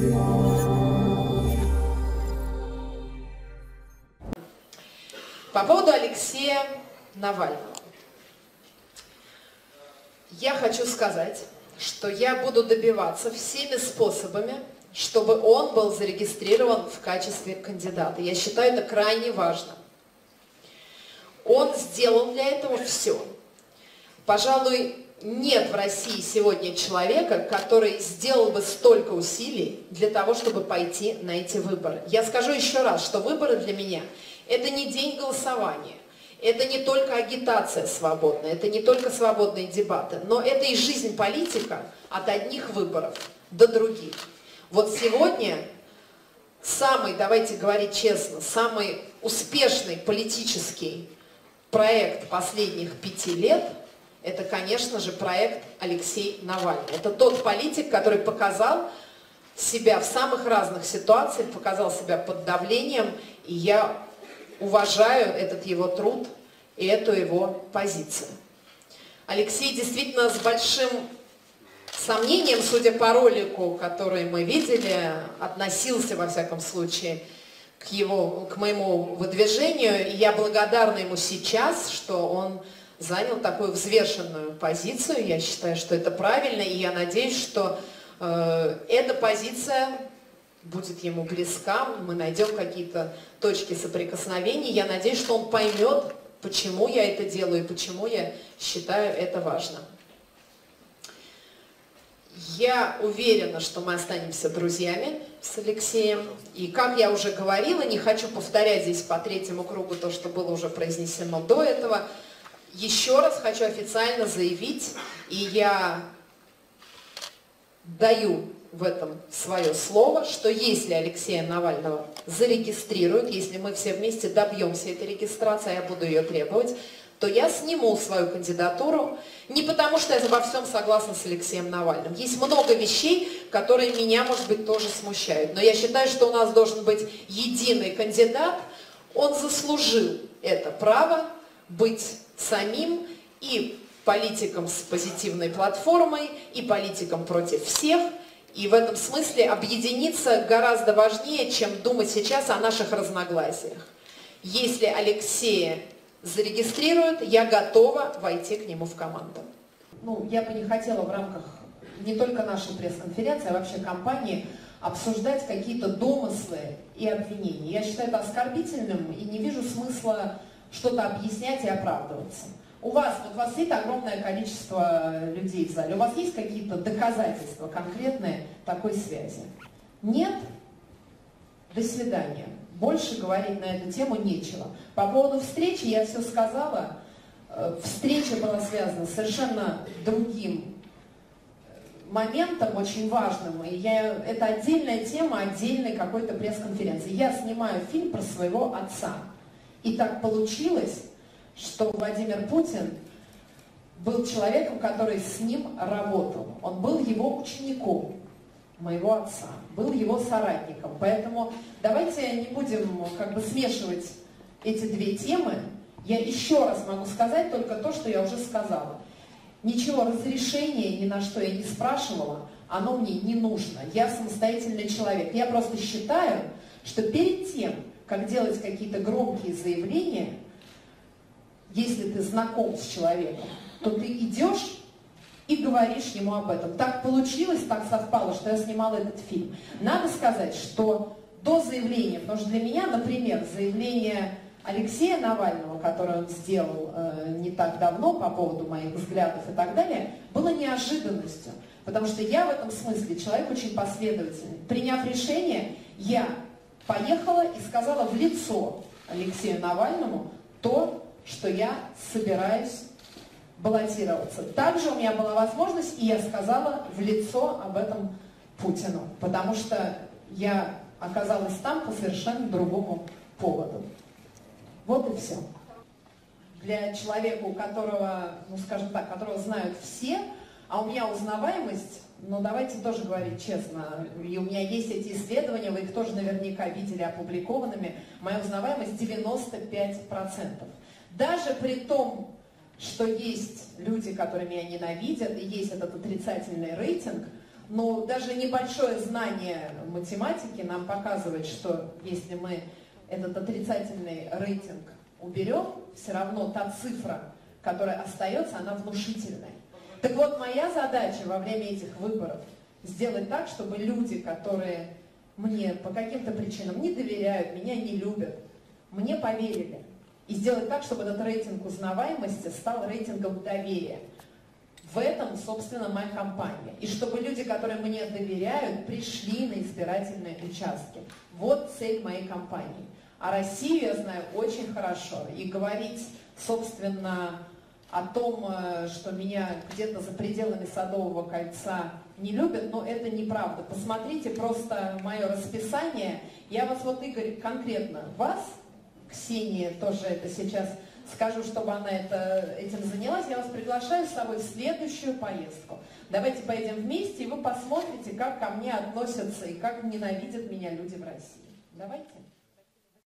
По поводу Алексея Навального. Я хочу сказать, что я буду добиваться всеми способами, чтобы он был зарегистрирован в качестве кандидата. Я считаю это крайне важно. Он сделал для этого все. Пожалуй, нет в России сегодня человека, который сделал бы столько усилий для того, чтобы пойти на эти выборы. Я скажу еще раз, что выборы для меня – это не день голосования, это не только агитация свободная, это не только свободные дебаты, но это и жизнь политика от одних выборов до других. Вот сегодня самый, давайте говорить честно, самый успешный политический проект последних 5 лет – это, конечно же, проект Алексей Навальный. Это тот политик, который показал себя в самых разных ситуациях, показал себя под давлением, и я уважаю этот его труд и эту его позицию. Алексей действительно с большим сомнением, судя по ролику, который мы видели, относился, во всяком случае, к моему выдвижению. И я благодарна ему сейчас, что он занял такую взвешенную позицию. Я считаю, что это правильно, и я надеюсь, что эта позиция будет ему близка, мы найдем какие-то точки соприкосновения. Я надеюсь, что он поймет, почему я это делаю и почему я считаю это важным. Я уверена, что мы останемся друзьями с Алексеем. И, как я уже говорила, не хочу повторять здесь по 3-му кругу то, что было уже произнесено до этого. Еще раз хочу официально заявить, и я даю в этом свое слово, что если Алексея Навального зарегистрируют, если мы все вместе добьемся этой регистрации, а я буду ее требовать, то я сниму свою кандидатуру, не потому что я во всем согласна с Алексеем Навальным. Есть много вещей, которые меня, может быть, тоже смущают. Но я считаю, что у нас должен быть единый кандидат. Он заслужил это право быть самим и политиком с позитивной платформой, и политиком против всех. И в этом смысле объединиться гораздо важнее, чем думать сейчас о наших разногласиях. Если Алексея зарегистрируют, я готова войти к нему в команду. Ну, я бы не хотела в рамках не только нашей пресс-конференции, а вообще кампании обсуждать какие-то домыслы и обвинения. Я считаю это оскорбительным и не вижу смысла что-то объяснять и оправдываться. У вас сидит огромное количество людей в зале. У вас есть какие-то доказательства конкретные такой связи? Нет? До свидания. Больше говорить на эту тему нечего. По поводу встречи я все сказала. Встреча была связана с совершенно другим моментом, очень важным. И это отдельная тема, отдельной какой-то пресс-конференции. Я снимаю фильм про своего отца. И так получилось, что Владимир Путин был человеком, который с ним работал. Он был его учеником, моего отца, был его соратником. Поэтому давайте не будем смешивать эти две темы. Я еще раз могу сказать только то, что я уже сказала. Ничего разрешения ни на что я не спрашивала, оно мне не нужно. Я самостоятельный человек. Я просто считаю, что перед тем, как делать какие-то громкие заявления, если ты знаком с человеком, то ты идешь и говоришь ему об этом. Так получилось, так совпало, что я снимала этот фильм. Надо сказать, что до заявления, потому что для меня, например, заявление Алексея Навального, которое он сделал не так давно по поводу моих взглядов и так далее, было неожиданностью. Потому что я в этом смысле человек очень последовательный. Приняв решение, я поехала и сказала в лицо Алексею Навальному то, что я собираюсь баллотироваться. Также у меня была возможность, и я сказала в лицо об этом Путину, потому что я оказалась там по совершенно другому поводу. Вот и все. Для человека, у которого, скажем так, которого знают все, а у меня узнаваемость, давайте тоже говорить честно, и у меня есть эти исследования, вы их тоже наверняка видели опубликованными, моя узнаваемость 95%. Даже при том, что есть люди, которые меня ненавидят, и есть этот отрицательный рейтинг, Но даже небольшое знание математики нам показывает, что если мы этот отрицательный рейтинг уберем, все равно та цифра, которая остается, она внушительная. Так вот, моя задача во время этих выборов сделать так, чтобы люди, которые мне по каким-то причинам не доверяют, меня не любят, мне поверили. И сделать так, чтобы этот рейтинг узнаваемости стал рейтингом доверия. В этом, собственно, моя кампания. И чтобы люди, которые мне доверяют, пришли на избирательные участки. Вот цель моей кампании. А Россию я знаю очень хорошо. И говорить, собственно, о том, что меня где-то за пределами Садового кольца не любят, но это неправда. Посмотрите просто мое расписание. Я вас, вот, Игорь, конкретно вас, Ксения, тоже это сейчас скажу, чтобы она этим занялась, я вас приглашаю с собой в следующую поездку. Давайте поедем вместе, и вы посмотрите, как ко мне относятся и как ненавидят меня люди в России. Давайте.